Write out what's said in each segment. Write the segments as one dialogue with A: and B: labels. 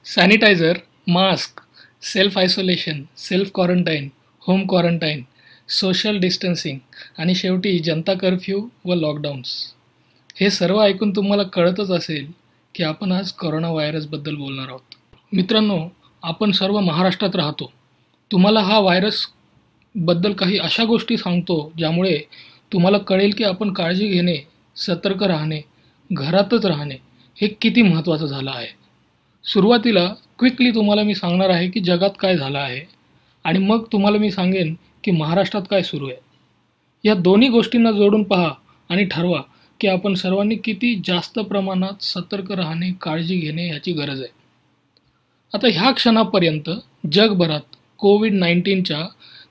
A: Sanitiser, mask, self isolation, self quarantine, home quarantine, social distancing आणि शेवटी जनता curfew व लॉकडाऊन्स. हे सर्व ऐकून तुम्हाला कळतच असेल की आपण आज करोना व्हायरसबद्दल बोलणार आहोत. मित्रांनो, आपण सर्व महाराष्ट्रात राहतो. तुम्हाला हा व्हायरस बद्दल काही अशा गोष्टी सांगतो ज्यामुळे तुम्हाला कळेल की आपण काळजी घेणे, सतर्क राहणे, घरातच राहणे हे किती महत्त्वाचं झालं आहे. सुरुवातीला क्विकली तुम्हाला मी सांगणार आहे की जगात काय झालं आहे आणि मग तुम्हाला मी सांगेन की महाराष्ट्रात काय सुरू आहे. या दोन्ही गोष्टींना जोडून पहा आणि ठरवा की आपण सर्वांनी किती जास्त प्रमाणात सतर्क राहणे, काळजी घेणे याची गरज आहे. आता ह्या क्षणापर्यंत जगभरात कोविड-19च्या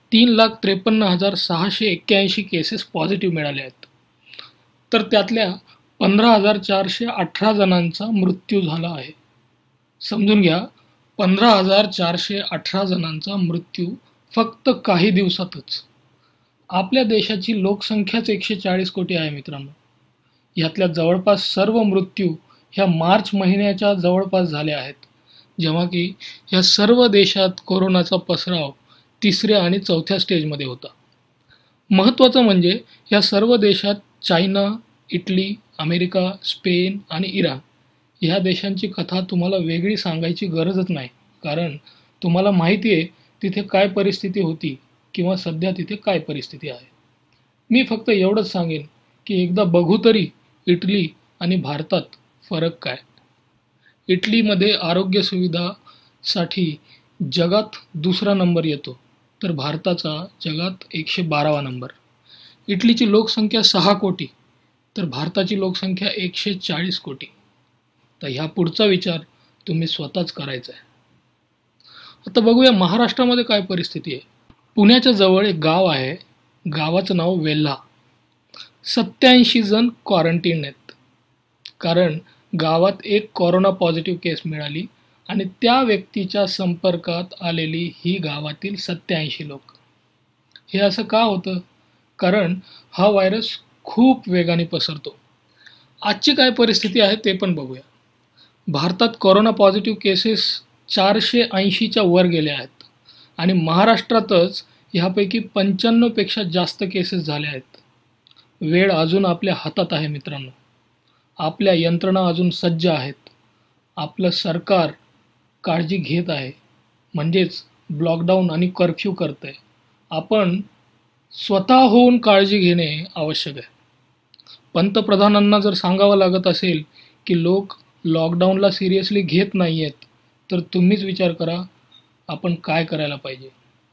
A: 3,53,681 केसेस पॉझिटिव्ह मिळाल्या आहेत. तर त्यातल्या 15,418 जणांचा मृत्यू झाला आहे. समजून घ्या, 15,418 जणांचा मृत्यू फक्त काही दिवसातच. आपल्या देशाची लोकसंख्याच 140 कोटी आहे मित्रांनो. यातल्या जवळपास सर्व मृत्यू ह्या मार्च महिन्याच्या जवळपास झाल्या आहेत, जेव्हा की ह्या सर्व देशात कोरोनाचा पसराव 3ऱ्या आणि 4थ्या स्टेजमध्ये होता. महत्त्वाचं म्हणजे ह्या सर्व देशात चायना, इटली, अमेरिका, स्पेन आणि इराण ह्या देशांची कथा तुम्हाला वेगळी सांगायची गरजच नाही, कारण तुम्हाला माहिती आहे तिथे काय परिस्थिती होती किंवा सध्या तिथे काय परिस्थिती आहे. मी फक्त एवढंच सांगेन की एकदा बघू तरी इटली आणि भारतात फरक काय. इटलीमध्ये आरोग्य सुविधासाठी जगात 2रा नंबर येतो, तर भारताचा जगात 112वा नंबर. इटलीची लोकसंख्या 6 कोटी, तर भारताची लोकसंख्या 140 कोटी. तर ह्या पुढचा विचार तुम्ही स्वतःच करायचा आहे. आता बघूया महाराष्ट्रामध्ये काय परिस्थिती आहे. पुण्याच्या जवळ एक गाव आहे, गावाचं नाव वेल्हा. 87 जण क्वारंटीन आहेत, कारण गावात एक कोरोना पॉझिटिव्ह केस मिळाली आणि त्या व्यक्तीच्या संपर्कात आलेली ही गावातील 87 लोक. हे असं का होतं? कारण हा व्हायरस खूप वेगाने पसरतो. आजची काय परिस्थिती आहे ते पण बघूया. भारतात कोरोना पॉझिटिव्ह केसेस 480च्या वर गेल्या आहेत आणि महाराष्ट्रातच ह्यापैकी 95पेक्षा जास्त केसेस झाल्या आहेत. वेळ अजून आपल्या हातात आहे मित्रांनो. आपल्या यंत्रणा अजून सज्ज आहेत. आपलं सरकार काळजी घेत आहे, म्हणजेच लॉकडाऊन आणि कर्फ्यू करत आहे. आपण स्वतः होऊन काळजी घेणे आवश्यक आहे. पंतप्रधानांना जर सांगावं लागत असेल की लोक लॉकडाऊनला सिरियसली घेत नाही आहेत, तर तुम्हीच विचार करा आपण काय करायला पाहिजे.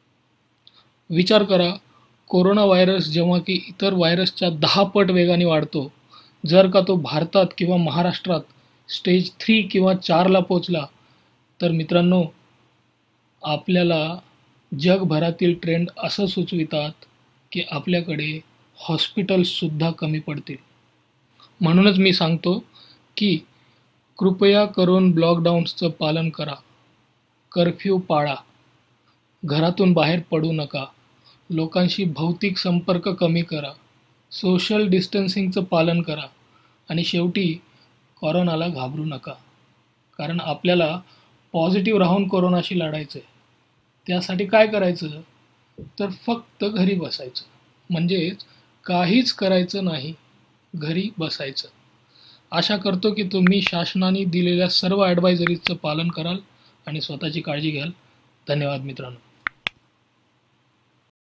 A: विचार करा, कोरोना व्हायरस जेव्हा की इतर व्हायरसच्या 10 पट वेगाने वाढतो, जर का तो भारतात किंवा महाराष्ट्रात स्टेज 3 किंवा 4ला पोचला, तर मित्रांनो आपल्याला जगभरातील ट्रेंड असं सुचवितात की आपल्याकडे हॉस्पिटल्ससुद्धा कमी पडतील. म्हणूनच मी सांगतो की कृपया करून लॉकडाऊन्सचं पालन करा, कर्फ्यू पाळा, घरातून बाहेर पडू नका, लोकांशी भौतिक संपर्क कमी करा, सोशल डिस्टन्सिंगचं पालन करा आणि शेवटी कोरोनाला घाबरू नका. कारण आपल्याला पॉझिटिव्ह राहून कोरोनाशी लढायचं आहे. त्यासाठी काय करायचं? तर फक्त घरी बसायचं, म्हणजेच काहीच करायचं नाही, घरी बसायचं. आशा करतो की तुम्ही शासनाने दिलेल्या सर्व ॲडवायझरीजचं पालन कराल आणि स्वतःची काळजी घ्याल. धन्यवाद मित्रांनो.